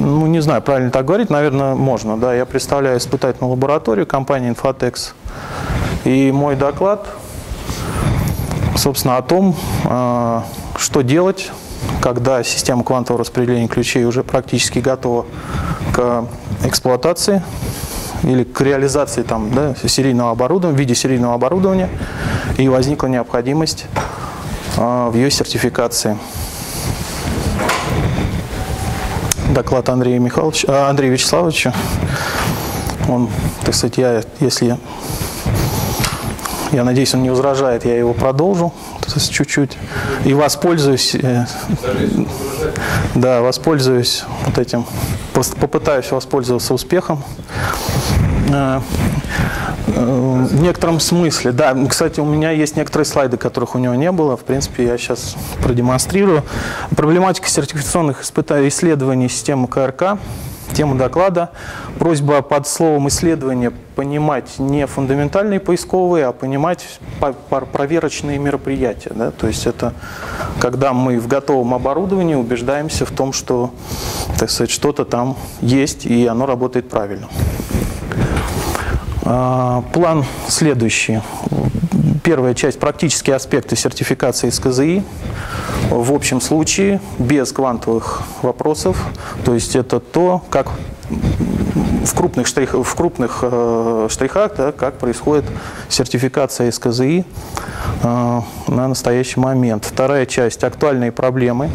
ну, не знаю, правильно так говорить, наверное, можно. Да, я представляю испытательную лабораторию компании Infotex. И мой доклад, собственно, о том, что делать, когда система квантового распределения ключей уже практически готова к эксплуатации или к реализации там, да, серийного оборудования, в виде серийного оборудования, и возникла необходимость в ее сертификации. Доклад Андрея Вячеславовича. Он, так сказать, я надеюсь, он не возражает, я его продолжу чуть-чуть и воспользуюсь, да, воспользуюсь вот этим, попытаюсь воспользоваться успехом. В некотором смысле, да, кстати, у меня есть некоторые слайды, которых у него не было, в принципе, я сейчас продемонстрирую. Проблематика сертификационных исследований системы КРК, тема доклада. Просьба под словом исследование понимать не фундаментальные поисковые, а понимать проверочные мероприятия. Да? То есть это когда мы в готовом оборудовании убеждаемся в том, что, так сказать, что-то там есть и оно работает правильно. План следующий. Первая часть – практические аспекты сертификации из КЗИ. В общем случае, без квантовых вопросов. То есть это то, как в крупных штрихах, да, как происходит сертификация из КЗИ на настоящий момент. Вторая часть – актуальные проблемы.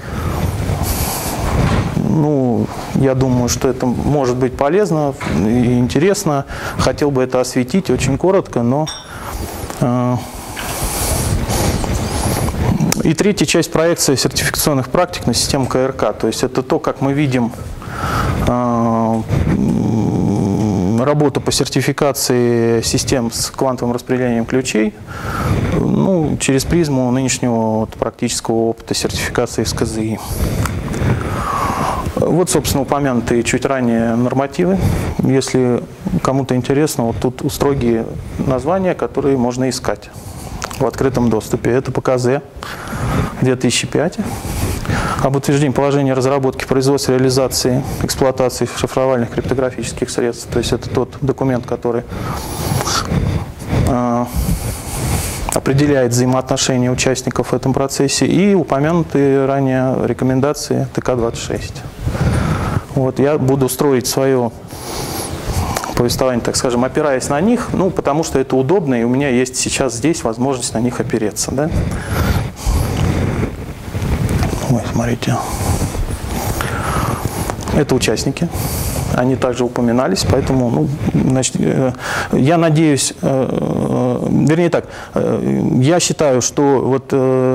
Ну, я думаю, что это может быть полезно и интересно. Хотел бы это осветить очень коротко, но... И третья часть проекции сертификационных практик на систему КРК. То есть это то, как мы видим работу по сертификации систем с квантовым распределением ключей, ну, через призму нынешнего практического опыта сертификации из КЗИ. Вот, собственно, упомянутые чуть ранее нормативы. Если кому-то интересно, вот тут строгие названия, которые можно искать в открытом доступе. Это ПКЗ 2005 об утверждении положения разработки, производства, реализации, эксплуатации шифровальных криптографических средств. То есть это тот документ, который определяет взаимоотношения участников в этом процессе, и упомянутые ранее рекомендации ТК-26. Вот, я буду строить свое повествование, так скажем, опираясь на них, ну, потому что это удобно, и у меня есть сейчас здесь возможность на них опереться. Да? Ой, смотрите. Это участники. Они также упоминались, поэтому, ну, значит, я надеюсь, вернее так, я считаю, что вот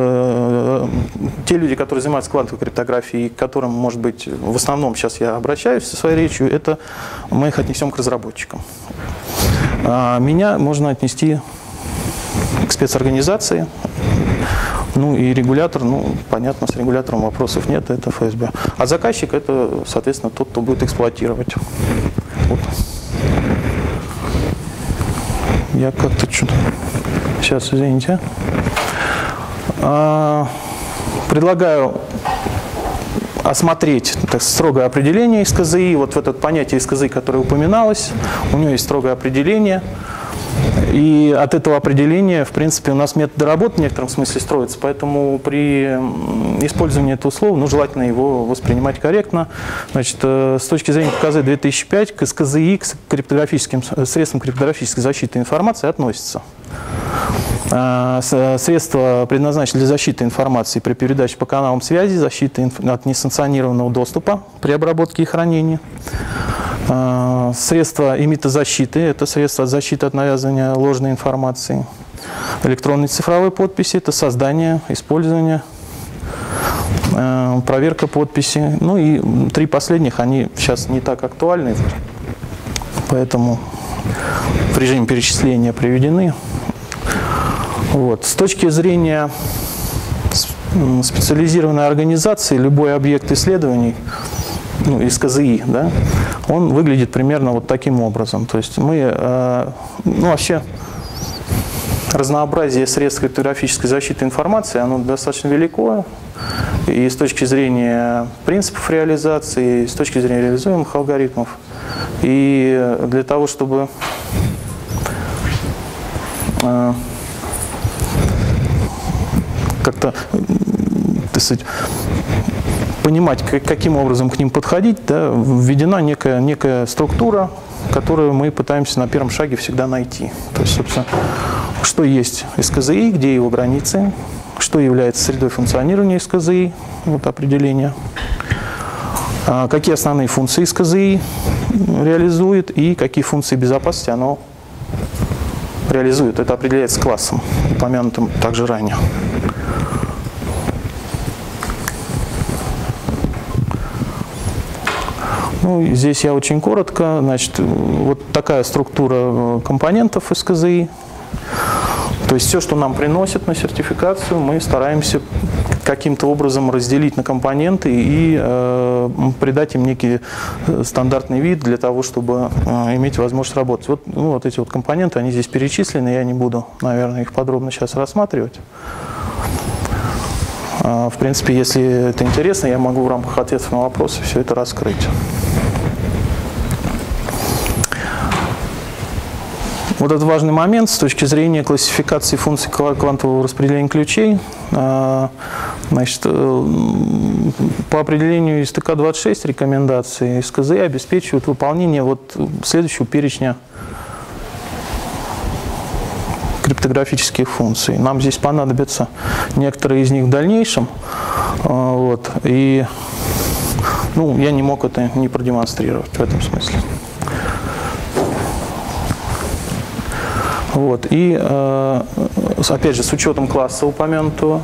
те люди, которые занимаются квантовой криптографией, к которым, может быть, в основном сейчас я обращаюсь со своей речью, это мы их отнесем к разработчикам. Меня можно отнести к спецорганизации. Ну и регулятор, ну, понятно, с регулятором вопросов нет, это ФСБ. А заказчик – это, соответственно, тот, кто будет эксплуатировать. Вот. Я как-то что-то... Сейчас, извините. Предлагаю осмотреть так, строгое определение из КЗИ. Вот в это понятие из КЗИ, которое упоминалось, у него есть строгое определение. И от этого определения, в принципе, у нас методы работы в некотором смысле строятся, поэтому при использовании этого слова, ну, желательно его воспринимать корректно. Значит, с точки зрения ПКЗ 2005 к КЗИ, к криптографическим средствам криптографической защиты информации относятся средства, предназначенные для защиты информации при передаче по каналам связи, защиты от несанкционированного доступа при обработке и хранении. Средства имитозащиты – это средства защиты от навязывания ложной информации. Электронной цифровой подписи – это создание, использование, проверка подписи. Ну и три последних, они сейчас не так актуальны, поэтому в режиме перечисления приведены. Вот. С точки зрения специализированной организации, любой объект исследований, ну, из КЗИ, да, он выглядит примерно вот таким образом. То есть мы, ну, вообще, разнообразие средств криптографической защиты информации, оно достаточно велико. И с точки зрения принципов реализации, и с точки зрения реализуемых алгоритмов. И для того, чтобы как-то, так сказать, понимать, каким образом к ним подходить, да, введена некая структура, которую мы пытаемся на первом шаге всегда найти. То есть, собственно, что есть СКЗИ, где его границы, что является средой функционирования СКЗИ, вот определение, какие основные функции СКЗИ реализует и какие функции безопасности оно реализует. Это определяется классом, упомянутым также ранее. Ну, здесь я очень коротко. Значит, вот такая структура компонентов СКЗИ. То есть все, что нам приносят на сертификацию, мы стараемся каким-то образом разделить на компоненты и придать им некий стандартный вид для того, чтобы иметь возможность работать. Вот, ну, вот эти вот компоненты, они здесь перечислены, я не буду, наверное, их подробно сейчас рассматривать. В принципе, если это интересно, я могу в рамках ответов на вопросы все это раскрыть. Вот этот важный момент с точки зрения классификации функций квантового распределения ключей. Значит, по определению из ТК-26 рекомендации СКЗИ обеспечивают выполнение вот следующего перечня криптографических функций. Нам здесь понадобятся некоторые из них в дальнейшем. Вот, и ну, я не мог это не продемонстрировать в этом смысле. Вот, и опять же, с учетом класса упомянутого,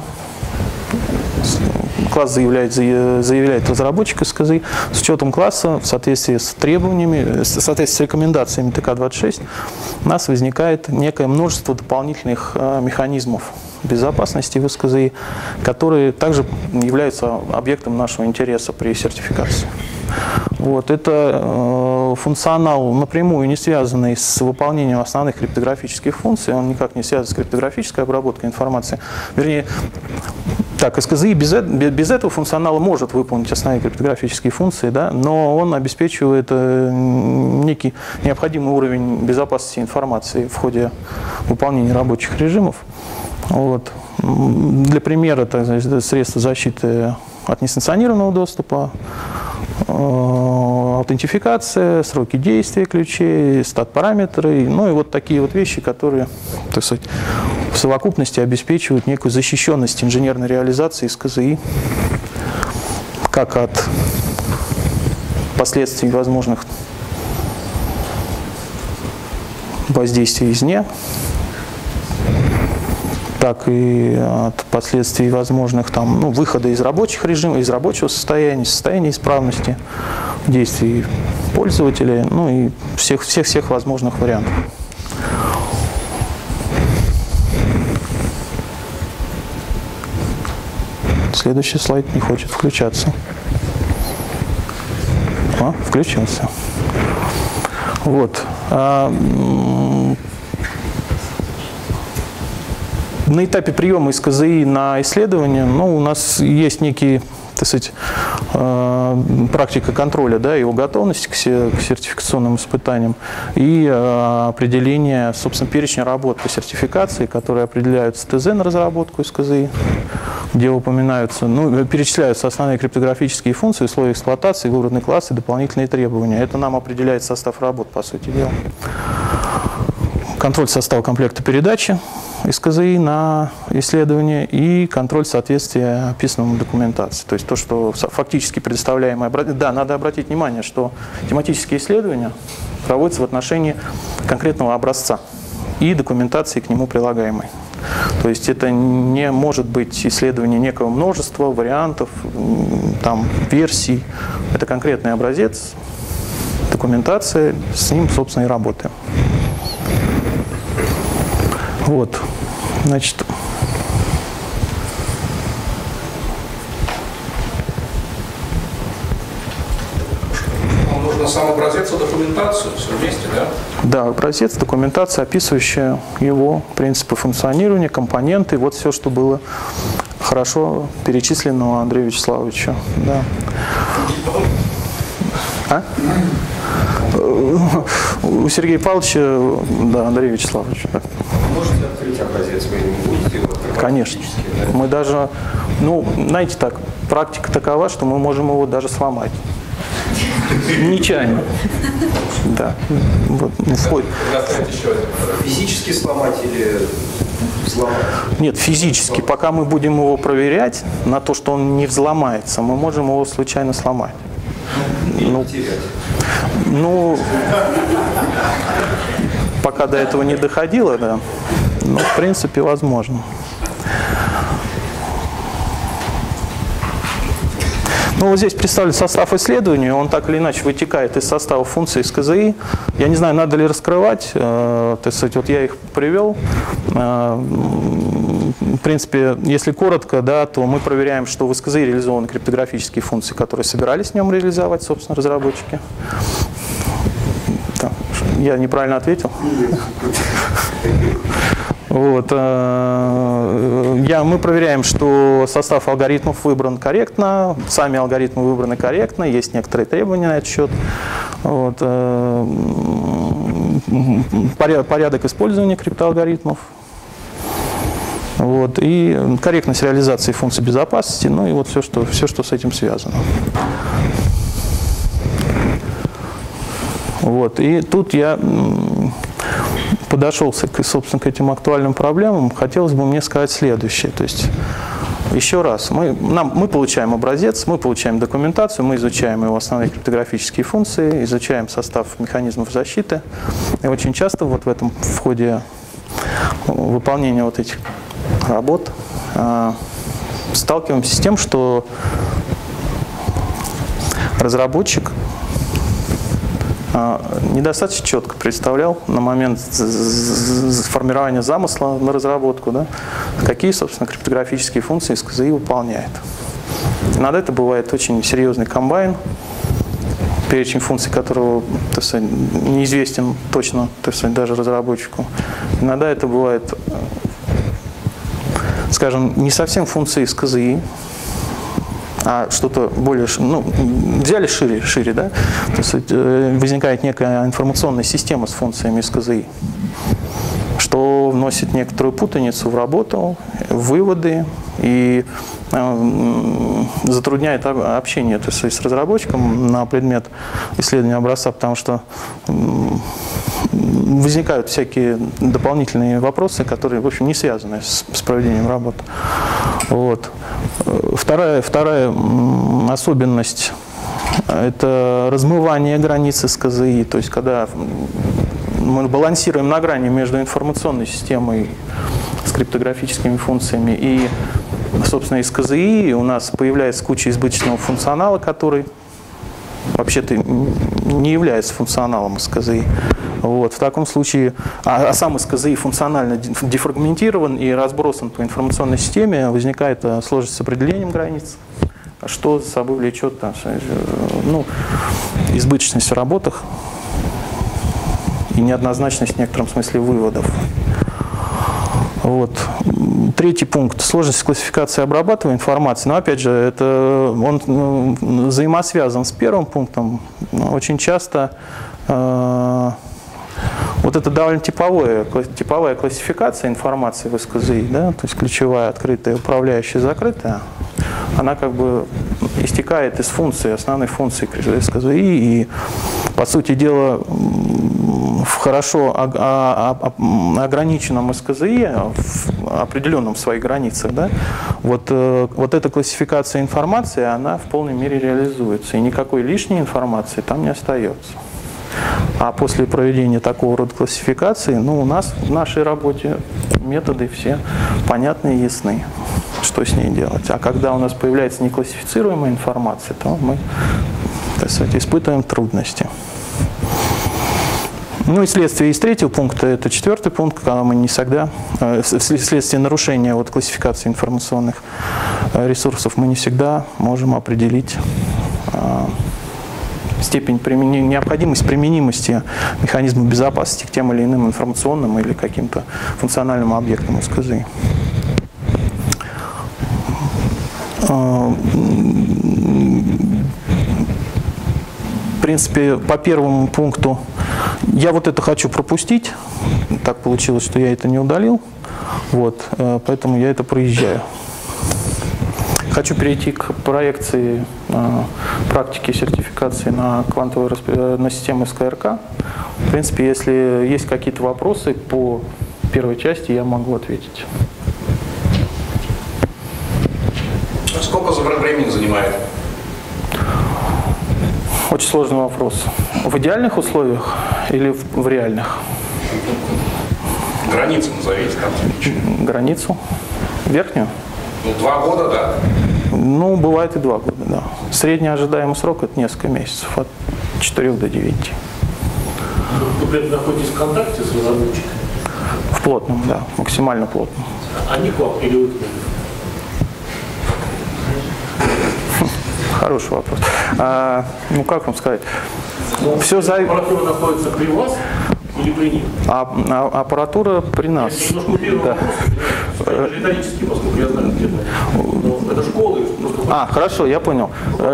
класс заявляет разработчик СКЗИ, с учетом класса в соответствии с требованиями, в соответствии с рекомендациями ТК-26 у нас возникает некое множество дополнительных механизмов безопасности в СКЗИ, которые также являются объектом нашего интереса при сертификации. Вот, это функционал напрямую не связанный с выполнением основных криптографических функций, он никак не связан с криптографической обработкой информации. Вернее, так, СКЗИ без этого функционала может выполнить основные криптографические функции, да, но он обеспечивает некий необходимый уровень безопасности информации в ходе выполнения рабочих режимов. Вот. Для примера, это средства защиты от несанкционированного доступа, аутентификация, сроки действия ключей, стат-параметры, ну и вот такие вот вещи, которые, так сказать, в совокупности обеспечивают некую защищенность инженерной реализации СКЗИ, как от последствий возможных воздействий извне, так и от последствий возможных там, ну, выхода из рабочих режимов, из рабочего состояния исправности действий пользователя, ну и всех возможных вариантов. Следующий слайд не хочет включаться. Включился. Вот. На этапе приема СКЗИ на исследование, ну, у нас есть некий, так сказать, практика контроля, да, его готовности к сертификационным испытаниям и определение, собственно, перечня работ по сертификации, которые определяются ТЗ на разработку СКЗИ, где упоминаются, ну, перечисляются основные криптографические функции, условия эксплуатации, выбранный класс и дополнительные требования. Это нам определяет состав работ, по сути дела. Контроль состава комплекта передачи СКЗИ на исследование и контроль соответствия описанному документации. То есть то, что фактически предоставляемое. Да, надо обратить внимание, что тематические исследования проводятся в отношении конкретного образца и документации к нему прилагаемой. То есть это не может быть исследование некого множества вариантов, там, версий. Это конкретный образец, документация, с ним, собственно, и работаем. Вот, значит, Нужно сам образец и документацию, все вместе, да? Да, образец, документация, описывающая его принципы функционирования, компоненты, вот все, что было хорошо перечислено у Андрея Вячеславовича. Да. А? У Сергея Павловича, да, Андрея Вячеславовича. Можете открыть образец, вы не будете его открывать? Конечно. Да? Мы даже, ну, знаете так, практика такова, что мы можем его даже сломать. Нечаянно. Да. Вот, входит. Физически сломать или взломать? Нет, физически. Пока мы будем его проверять на то, что он не взломается, мы можем его случайно сломать. Ну, пока до этого не доходило, да. Но, в принципе, возможно. Ну, вот здесь представлен состав исследования, он так или иначе вытекает из состава функций из КЗИ. Я не знаю, надо ли раскрывать, то есть вот я их привел. В принципе, если коротко, да, то мы проверяем, что в СКЗИ реализованы криптографические функции, которые собирались в нем реализовать, собственно, разработчики. Да, я неправильно ответил. Вот. Мы проверяем, что состав алгоритмов выбран корректно, сами алгоритмы выбраны корректно, есть некоторые требования на этот счет. Вот. Порядок использования криптоалгоритмов. Вот. И корректность реализации функций безопасности, ну и вот все, что с этим связано. Вот. И тут я подошел, собственно, к этим актуальным проблемам. Хотелось бы мне сказать следующее. То есть, еще раз, мы получаем образец, мы получаем документацию, мы изучаем его основные криптографические функции, изучаем состав механизмов защиты. И очень часто вот в ходе выполнения вот этих работ сталкиваемся с тем, что разработчик недостаточно четко представлял на момент формирования замысла на разработку, да, какие, собственно, криптографические функции из КЗИ выполняет. Иногда это бывает очень серьезный комбайн, перечень функций которого, так сказать, неизвестен точно, так сказать, даже разработчику. Иногда это бывает, скажем, не совсем функции из КЗИ, а что-то более, ну, взяли шире, да, то есть возникает некая информационная система с функциями из КЗИ, что вносит некоторую путаницу в работу, в выводы и затрудняет общение, то есть, с разработчиком на предмет исследования образца, потому что возникают всякие дополнительные вопросы, которые, в общем, не связаны с проведением работы. Вот. Вторая особенность – это размывание границы с КЗИ, то есть когда мы балансируем на грани между информационной системой с криптографическими функциями и, собственно, из КЗИ у нас появляется куча избыточного функционала, который вообще-то не является функционалом из КЗИ. Вот. В таком случае, а сам из КЗИ функционально дефрагментирован и разбросан по информационной системе, возникает сложность с определением границ, что за собой влечет избыточность в работах и неоднозначность в некотором смысле выводов. Вот. Третий пункт – сложность классификации и обрабатывания информации. Но опять же, он взаимосвязан с первым пунктом. Очень часто вот это довольно типовая классификация информации в СКЗИ, да, то есть ключевая, открытая, управляющая, закрытая, она как бы истекает из функции, основной функции СКЗИ, и, по сути дела, в хорошо ограниченном СКЗИ, в определенном своих границах, да, вот эта классификация информации, она в полной мере реализуется, и никакой лишней информации там не остается. А после проведения такого рода классификации, у нас в нашей работе методы все понятны и ясны, что с ней делать. А когда у нас появляется неклассифицируемая информация, то мы, так сказать, испытываем трудности. Ну и следствие из третьего пункта, это четвертый пункт, когда мы не всегда, вследствие нарушения классификации информационных ресурсов, мы не всегда можем определить степень необходимость применимости механизмов безопасности к тем или иным информационным или каким-то функциональным объектам СКЗИ. В принципе, по первому пункту я вот это хочу пропустить. Так получилось, что я это не удалил. Вот, поэтому я это проезжаю. Хочу перейти к проекции практики сертификации на на систему СКРК. В принципе, если есть какие-то вопросы по первой части, я могу ответить. Сколько времени занимает? Очень сложный вопрос. В идеальных условиях или в реальных? Границу назовите там. Границу? Верхнюю? Ну, 2 года, да. Ну, бывает и 2 года, да. Средний ожидаемый срок – это несколько месяцев, от 4 до 9. Вы при этом находитесь в контакте с разработчиками? В плотном, да, максимально плотном. Они к вам или вы к ним? Хороший вопрос. Ну, как вам сказать? Все Аппаратура находится при вас или при них? Аппаратура при нас. Немножко первый вопрос. Это риторический, поскольку я знаю, где это школы. Хорошо, я понял.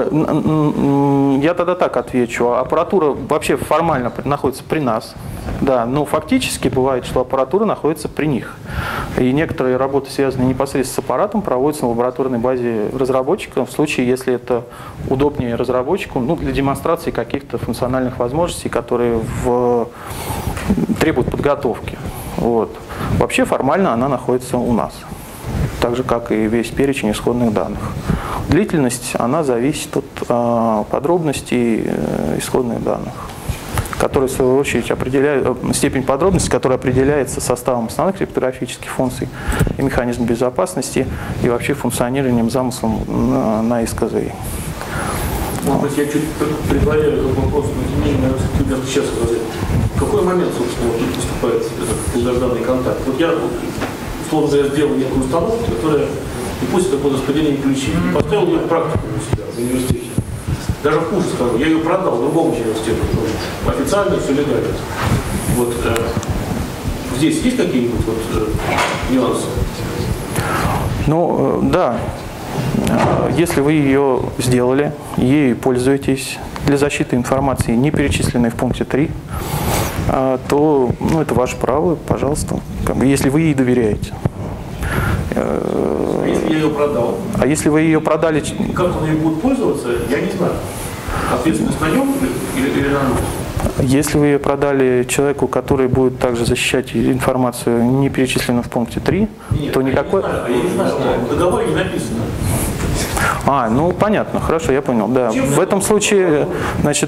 Я тогда так отвечу. Аппаратура вообще формально находится при нас. Да, но фактически бывает, что аппаратура находится при них. И некоторые работы, связанные непосредственно с аппаратом, проводятся на лабораторной базе разработчика, в случае, если это удобнее разработчику, ну, для демонстрации каких-то функциональных возможностей, которые требуют подготовки. Вот. Вообще формально она находится у нас, так же, как и весь перечень исходных данных. Длительность, она зависит от подробностей исходных данных, которые, в свою очередь, определяют степень подробности, которая определяется составом основных криптографических функций и механизмом безопасности, и вообще функционированием, замыслом на СКЗИ. Может быть, я чуть предваряю этот вопрос, но тем не менее, наверное, сейчас сказать. В какой момент, собственно, вот тут поступает этот долгожданный контакт? Вот я, условно говоря, сделал некую установку, которая, и пусть это будет распределение ключей, и поставил ее в практику у себя в университете. Даже хуже скажу, я ее продал другому университету, официально все легально. Вот здесь есть какие-нибудь нюансы? Ну, да. Если вы ее сделали, ею пользуетесь для защиты информации, не перечисленной в пункте 3, то это ваше право, пожалуйста, если вы ей доверяете. А если я ее продал? А если вы ее продали... Как он ее будет пользоваться, я не знаю. Ответственность на нем или на нас? Если вы ее продали человеку, который будет также защищать информацию, не перечисленную в пункте 3, то никакой... Я не знаю, в договоре не написано. Ну понятно, хорошо, я понял, да. В этом случае, значит,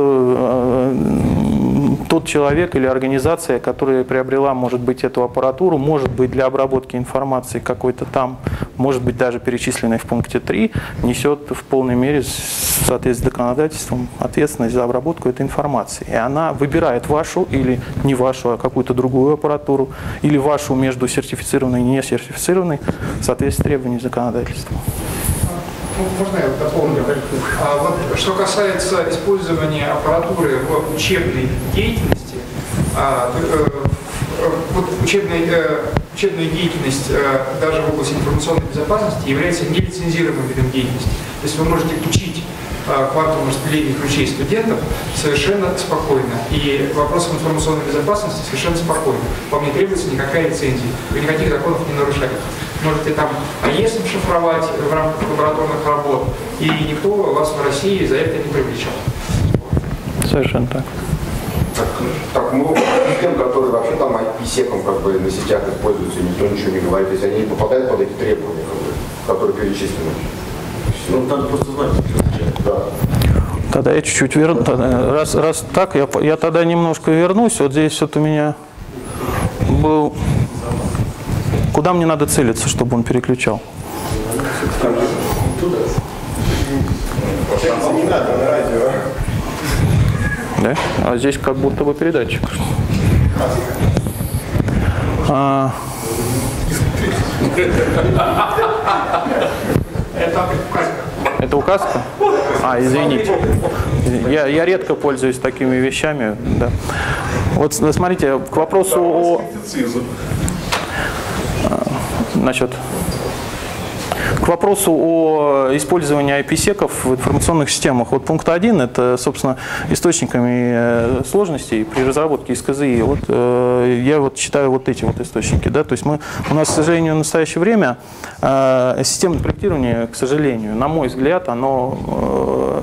тот человек или организация, которая приобрела, может быть, эту аппаратуру, может быть, для обработки информации какой-то там, может быть, даже перечисленной в пункте 3, несет в полной мере, в соответствии с законодательством, ответственность за обработку этой информации. И она выбирает вашу или не вашу, а какую-то другую аппаратуру, или вашу между сертифицированной и не сертифицированной, в соответствии с требованиями законодательства. Можно я дополню? Вот, что касается использования аппаратуры в учебной деятельности, вот учебная деятельность даже в области информационной безопасности является нелицензируемым видом деятельности. То есть вы можете учить квантовому распределению ключей студентов совершенно спокойно. И вопросом информационной безопасности совершенно спокойно. Вам не требуется никакая лицензия. Вы никаких законов не нарушаете. Можете там АЕСом шифровать в рамках лабораторных работ, и никто вас в России за это не привлечет. Совершенно так. Так много систем, которые вообще там IP-секом на сетях используются, и никто ничего не говорит, если они не попадают под эти требования, которые перечислены. Надо просто знать. Да. Тогда я чуть-чуть верну. Раз так, я тогда немножко вернусь. Вот здесь вот у меня был... Куда мне надо целиться, чтобы он переключал? Не надо на радио. Да? А здесь как будто бы передатчик. Это указка. Это указка? Извините. Я редко пользуюсь такими вещами. Да. Вот смотрите, к вопросу о... Значит, к вопросу о использовании IP-секов в информационных системах. Вот пункт 1 – это, собственно, источниками сложностей при разработке СКЗИ. Вот, я вот считаю вот эти вот источники. Да? То есть у нас, к сожалению, в настоящее время системное проектирование, к сожалению, на мой взгляд, оно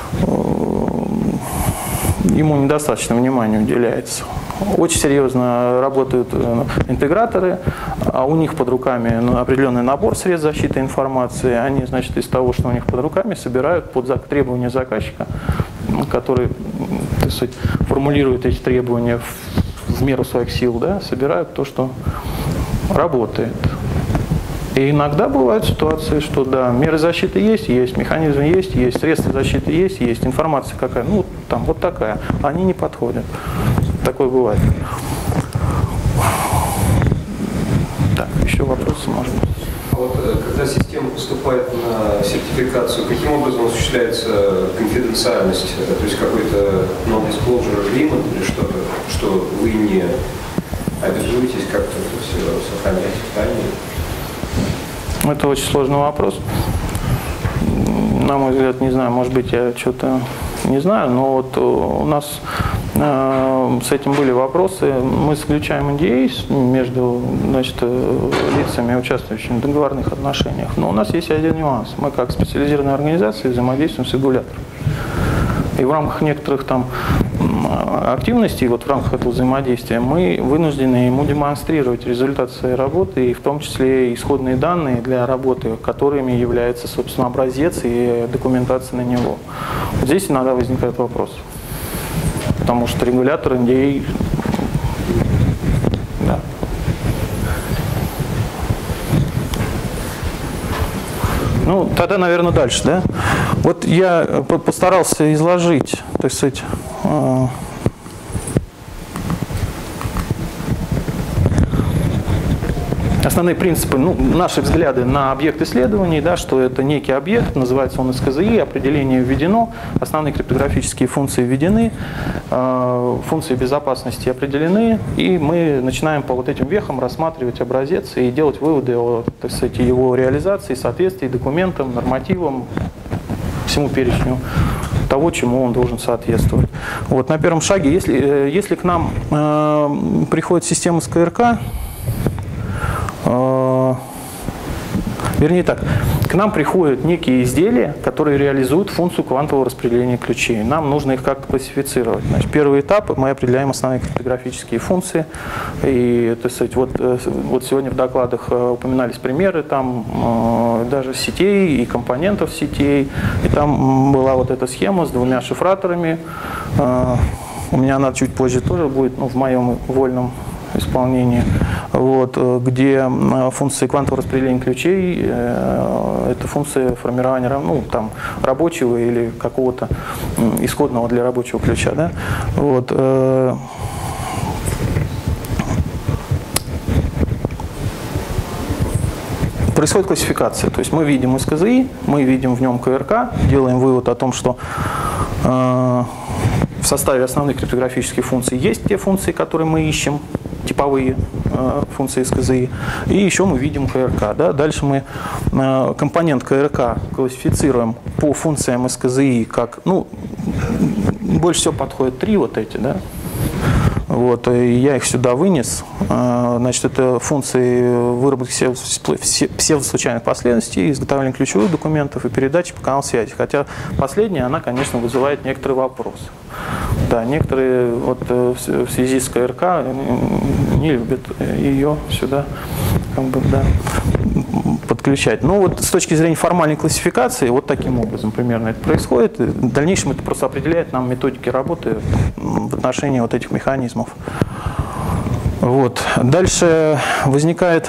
ему недостаточно внимания уделяется. Очень серьезно работают интеграторы, а у них под руками определенный набор средств защиты информации. Они, значит, из того, что у них под руками, собирают под требования заказчика, который, так сказать, формулирует эти требования в меру своих сил, да, собирают то, что работает. И иногда бывают ситуации, что да, меры защиты есть, механизмы есть, средства защиты есть, информация какая, ну там вот такая, они не подходят. Такое бывает. Так, еще вопросы, может быть. А вот когда система поступает на сертификацию, каким образом осуществляется конфиденциальность? То есть какой-то non-disclosure agreement или что-то, что вы не обязуетесь как-то это все сохранять в тайне? Это очень сложный вопрос. На мой взгляд, не знаю, может быть, я что-то не знаю, но вот у нас с этим были вопросы. Мы заключаем NDA между, значит, лицами, участвующими в договорных отношениях. Но у нас есть один нюанс. Мы как специализированная организация взаимодействуем с регулятором. И в рамках некоторых там активностей, вот в рамках этого взаимодействия, мы вынуждены ему демонстрировать результаты своей работы, и в том числе исходные данные для работы, которыми является, собственно, образец и документация на него. Вот здесь иногда возникает вопрос. Потому что регулятор NDA... Да. Ну, тогда, наверное, дальше, да? Вот я постарался изложить, так сказать, основные принципы, ну, наши взгляды на объект исследований, да, что это некий объект, называется он СКЗИ, определение введено, основные криптографические функции введены, функции безопасности определены, и мы начинаем по вот этим вехам рассматривать образец и делать выводы о, так сказать, его реализации, соответствии документам, нормативам, всему перечню того, чему он должен соответствовать. Вот, на первом шаге, если к нам приходит система с КРК, вернее так, к нам приходят некие изделия, которые реализуют функцию квантового распределения ключей. Нам нужно их как-то классифицировать. Значит, первый этап, мы определяем основные криптографические функции. И, так сказать, вот сегодня в докладах упоминались примеры там даже сетей и компонентов сетей. И там была вот эта схема с двумя шифраторами. У меня она чуть позже тоже будет, ну, в моем вольном исполнении, вот, где функции квантового распределения ключей это функция формирования, ну, там, рабочего или какого-то исходного для рабочего ключа. Да? Вот, происходит классификация, то есть мы видим СКЗИ, мы видим в нем КРК, делаем вывод о том, что в составе основных криптографических функций есть те функции, которые мы ищем, типовые функции СКЗИ, и еще мы видим КРК. Да? Дальше мы компонент КРК классифицируем по функциям СКЗИ, как, ну, больше всего подходят три вот эти, да? Вот, и я их сюда вынес. Значит, это функции выработки псевдослучайных последовательностей, изготовления ключевых документов и передачи по каналу связи. Хотя последняя, она, конечно, вызывает некоторые вопросы. Да, некоторые вот в связи с КРК не любят ее сюда как бы, да, подключать. Но вот с точки зрения формальной классификации, вот таким образом примерно это происходит. В дальнейшем это просто определяет нам методики работы в отношении вот этих механизмов. Вот. Дальше возникает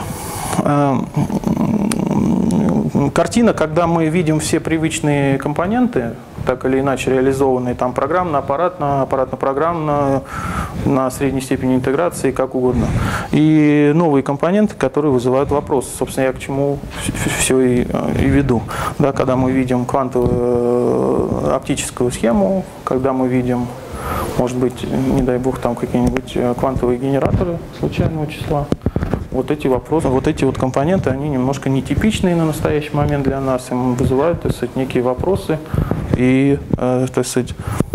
картина, когда мы видим все привычные компоненты так или иначе реализованные там программно-аппаратно, аппаратно-программно, на средней степени интеграции, как угодно. И новые компоненты, которые вызывают вопросы. Собственно, я к чему все и веду. Да, когда мы видим квантовую оптическую схему, когда мы видим, может быть, не дай бог, там какие-нибудь квантовые генераторы случайного числа. Вот эти вопросы, вот эти вот компоненты, они немножко нетипичные на настоящий момент для нас, им вызывают, так сказать, некие вопросы и, так сказать,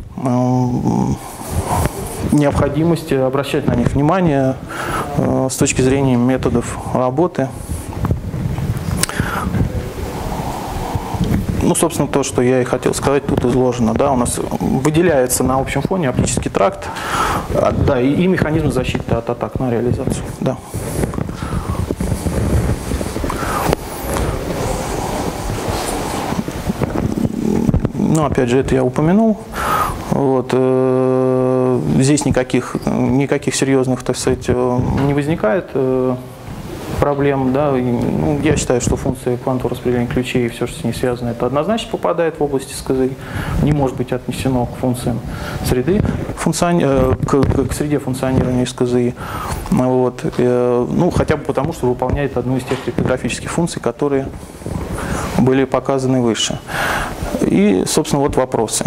необходимость обращать на них внимание с точки зрения методов работы. Ну, собственно, то, что я и хотел сказать, тут изложено. Да, у нас выделяется на общем фоне оптический тракт, да, и механизм защиты от атак на реализацию. Да. Ну, опять же, это я упомянул. Вот. Здесь никаких серьезных, так сказать, не возникает проблем. Да. Ну, я считаю, что функция квантового распределения ключей и все, что с ней связано, это однозначно попадает в область СКЗИ, не может быть отнесено к функциям среды, к среде функционирования СКЗИ. Вот. Ну, хотя бы потому, что выполняет одну из тех криптографических функций, которые были показаны выше. И, собственно, вот вопросы,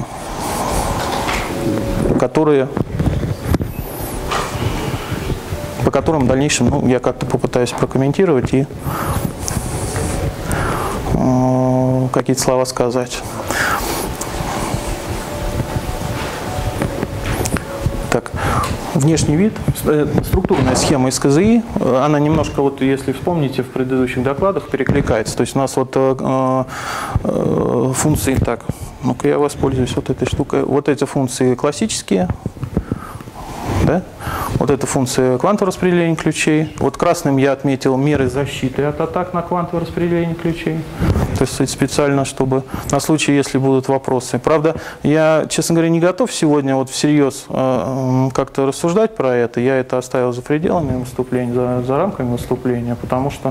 по которым в дальнейшем я как-то попытаюсь прокомментировать и какие-то слова сказать. Так, внешний вид, структурная схема СКЗИ, она немножко, вот если вспомните, в предыдущих докладах перекликается. То есть у нас вот функции, так, ну-ка я воспользуюсь вот этой штукой. Вот эти функции классические, да? Вот эта функция квантового распределения ключей. Вот красным я отметил меры защиты от атак на квантовое распределение ключей. То есть специально, чтобы на случай, если будут вопросы. Правда, я, честно говоря, не готов сегодня вот всерьез как-то рассуждать про это. Я это оставил за пределами выступления, за рамками выступления, потому что,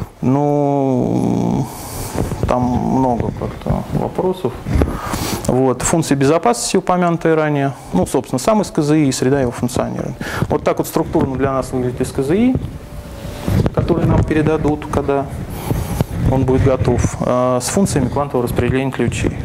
ну, там много как-то вопросов. Вот. Функции безопасности, упомянутые ранее. Ну, собственно, сам СКЗИ и среда его функционирования. Вот так вот структурно для нас выглядит СКЗИ, который нам передадут, когда он будет готов, с функциями квантового распределения ключей.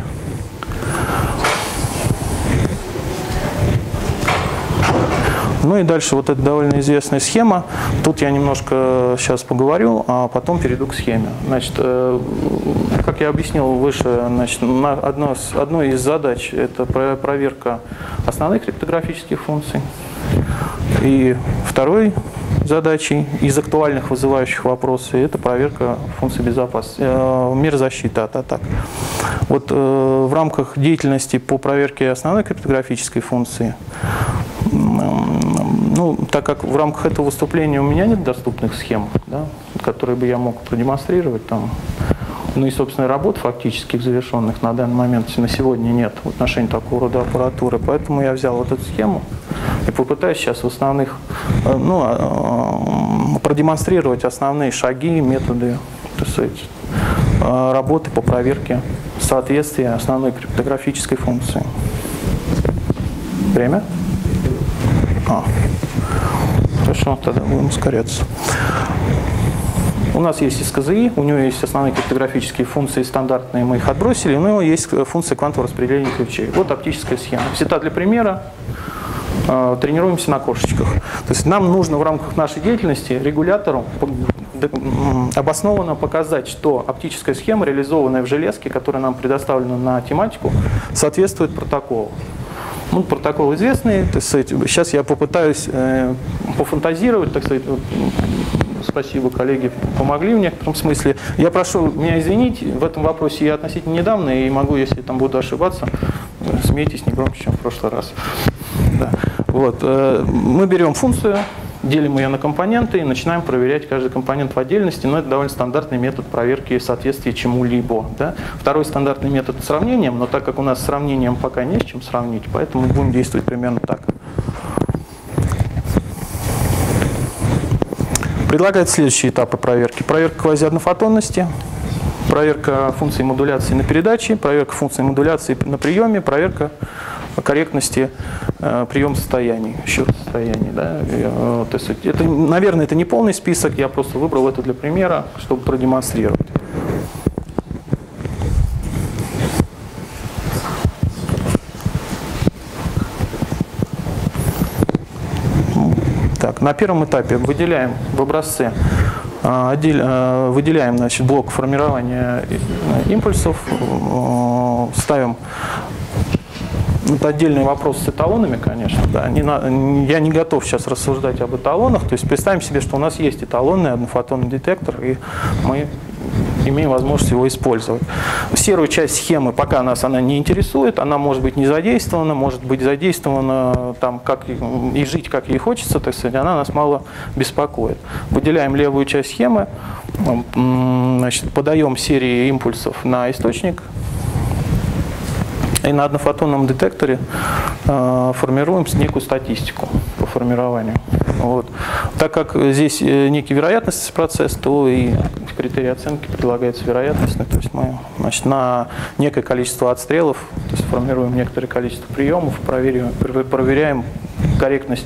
Ну и дальше вот эта довольно известная схема. Тут я немножко сейчас поговорю, а потом перейду к схеме. Значит, как я объяснил выше, значит, одной из задач это проверка основных криптографических функций. И второй задачей из актуальных вызывающих вопросы это проверка функций безопасности, мер защиты от атак. Вот в рамках деятельности по проверке основной криптографической функции, ну, так как в рамках этого выступления у меня нет доступных схем, да, которые бы я мог продемонстрировать, там, ну и, собственно, работ фактических завершенных на данный момент на сегодня нет в отношении такого рода аппаратуры, поэтому я взял вот эту схему и попытаюсь сейчас в основных, продемонстрировать основные шаги, методы, так сказать, работы по проверке соответствия основной криптографической функции. Время? Хорошо, тогда будем ускоряться. У нас есть СКЗИ, у него есть основные криптографические функции стандартные, мы их отбросили, но у него есть функция квантового распределения ключей. Вот оптическая схема. Взята для примера, тренируемся на кошечках. То есть нам нужно в рамках нашей деятельности регулятору обоснованно показать, что оптическая схема, реализованная в железке, которая нам предоставлена на тематику, соответствует протоколу. Ну, протокол известный, так сказать, сейчас я попытаюсь пофантазировать, так сказать, спасибо, коллеги помогли в некотором смысле. Я прошу меня извинить, в этом вопросе я относительно недавно, и могу, если там буду ошибаться, смейтесь не громче, чем в прошлый раз. Да. Вот. Мы берем функцию, делим ее на компоненты и начинаем проверять каждый компонент в отдельности, но это довольно стандартный метод проверки соответствия чему-либо. Да? Второй стандартный метод – сравнением, но так как у нас с сравнением пока не с чем сравнить, поэтому мы будем действовать примерно так. Предлагают следующие этапы проверки. Проверка квазиоднофотонности. проверка функции модуляции на передаче, проверка функции модуляции на приеме, проверка корректности прием состояний, счет состояний. Да? То есть это, наверное, это не полный список, я просто выбрал это для примера, чтобы продемонстрировать. Так, на первом этапе выделяем в образце выделяем, значит, блок формирования импульсов, ставим. Это отдельный вопрос с эталонами, конечно. Да. Я не готов сейчас рассуждать об эталонах. То есть представим себе, что у нас есть эталонный однофотонный детектор, и мы имеем возможность его использовать. Серую часть схемы пока нас она не интересует, она может быть не задействована, может быть задействована там, как и жить, как ей хочется, так сказать, она нас мало беспокоит. Выделяем левую часть схемы, значит, подаем серии импульсов на источник, и на однофотонном детекторе формируем некую статистику по формированию. Вот. Так как здесь некий вероятностный процесс, то и в критерии оценки предлагается вероятностный. То есть мы, значит, на некое количество отстрелов, то есть формируем некоторое количество приемов, проверяем корректность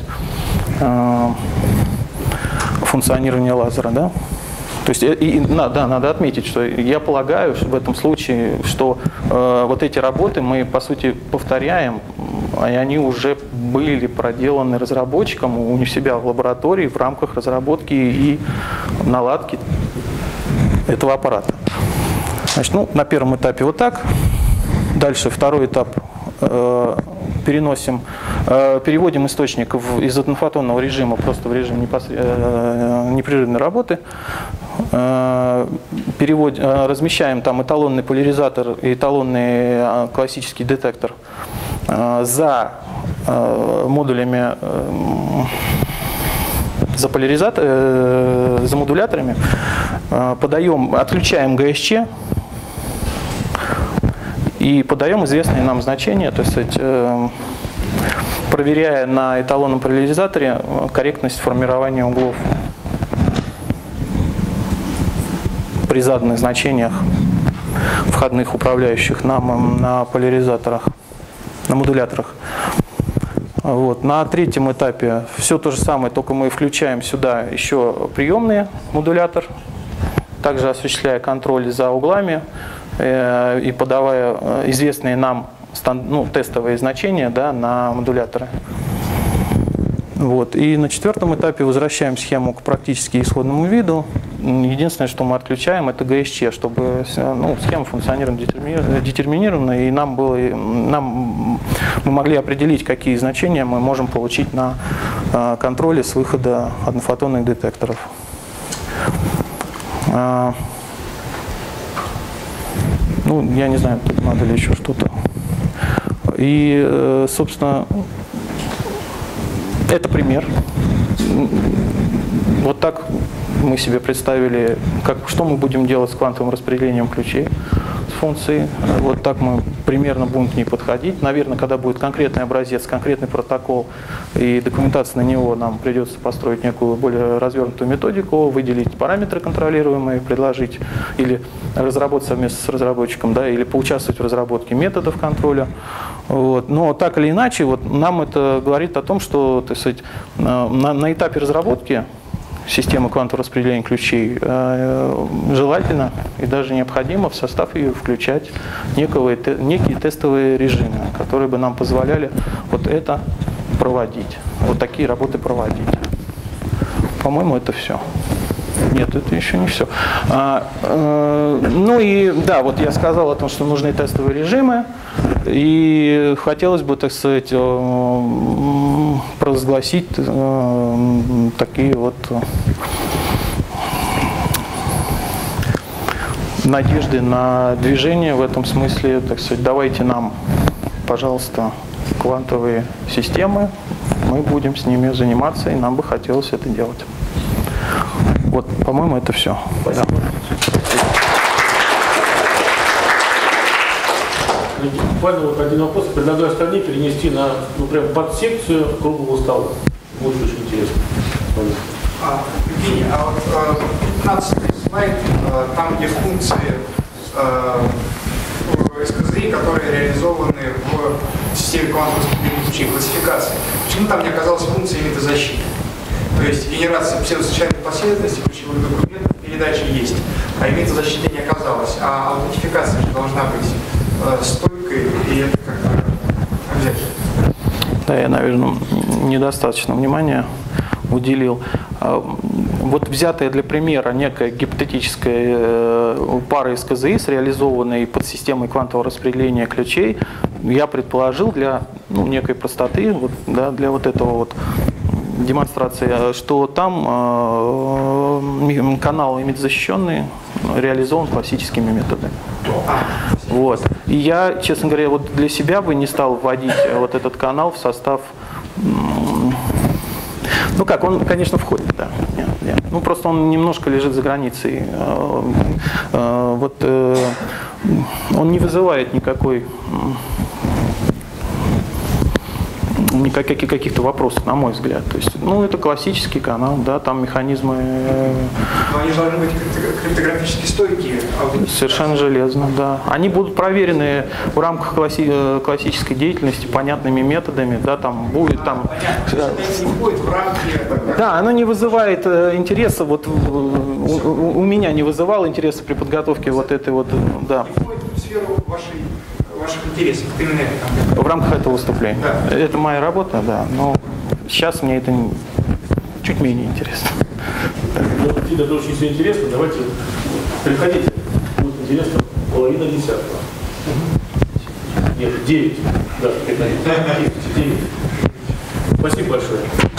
функционирования лазера. Да? То есть, надо отметить, что я полагаю, что в этом случае, что вот эти работы мы, по сути, повторяем, и они уже были проделаны разработчиком у себя в лаборатории в рамках разработки и наладки этого аппарата. Значит, ну, на первом этапе вот так. Дальше второй этап. Переводим источник из однофотонного режима просто в режим непрерывной работы. Размещаем там эталонный поляризатор и эталонный классический детектор за модулями, за модуляторами. Отключаем ГСЧ и подаем известные нам значения, то есть проверяя на эталонном поляризаторе корректность формирования углов при заданных значениях входных управляющих на поляризаторах, на модуляторах. Вот. На третьем этапе все то же самое, только мы включаем сюда еще приемный модулятор, также осуществляя контроль за углами и подавая известные нам тестовые значения, да, на модуляторы. Вот. И на четвертом этапе возвращаем схему к практически исходному виду. Единственное, что мы отключаем, это ГСЧ, чтобы схема функционировала детерминированно, и мы могли определить, какие значения мы можем получить на контроле с выхода однофотонных детекторов. Я не знаю, тут надо ли еще что-то. И, собственно, это пример. Вот так мы себе представили, что мы будем делать с квантовым распределением ключей с функцией. Вот так мы примерно будем к ней подходить. Наверное, когда будет конкретный образец, конкретный протокол и документация на него, нам придется построить некую более развернутую методику, выделить параметры контролируемые, предложить или разработать совместно с разработчиком, да, или поучаствовать в разработке методов контроля. Вот. Но так или иначе, вот нам это говорит о том, что, так сказать, на этапе разработки системы квантового распределения ключей желательно и даже необходимо в состав ее включать некие тестовые режимы, которые бы нам позволяли вот это проводить, вот такие работы проводить. По-моему, это все. Нет, это еще не все. Ну и да, вот я сказал о том, что нужны тестовые режимы, и хотелось бы, так сказать, провозгласить такие вот надежды на движение в этом смысле. Так сказать, давайте нам, пожалуйста, квантовые системы, мы будем с ними заниматься, и нам бы хотелось это делать. Вот, по-моему, это все. Спасибо. Да. Буквально вот один вопрос. Предлагаю остальные перенести на, прям под секцию круглого стола. Будет очень интересно. Евгений, а вот 15 слайд, там, где функции СКЗИ, которые реализованы в системе квантовых распределенных ключей, классификации. Почему там не оказалась функция метазащиты? То есть генерация псевдослучайной последовательности ключевых документов передачи есть, а метазащиты не оказалось. А аутентификация же должна быть стойкой, и это как бы обязательно. Да, я, наверное, недостаточно внимания уделил. Вот взятая для примера некая гипотетическая пара СКЗИ, реализованной под системой квантового распределения ключей, я предположил для некой простоты, вот, да, для вот этого вот демонстрации, что там канал имидозащищенный реализован классическими методами. Вот. И я, честно говоря, вот для себя бы не стал вводить вот этот канал в состав. Ну как, он, конечно, входит, да. Нет. Ну просто он немножко лежит за границей. Вот он не вызывает каких-то вопросов, на мой взгляд. То есть, это классический канал, да, там механизмы. Но они должны быть криптографически стойкие. Совершенно железно, да. Они будут проверены в рамках классической деятельности понятными методами, да, там будет там. Не входит в рамки. Да, оно не вызывает интереса. Вот у меня не вызывало интереса при подготовке вот этой вот, да. Не входит в сферу ваших интересов, именно это. В рамках этого выступления. Да. Это моя работа, да, но сейчас мне это чуть менее интересно. Это очень все интересно. Давайте приходите. Будет интересно. Половина 10. Нет, 9. Да, 9. Спасибо большое.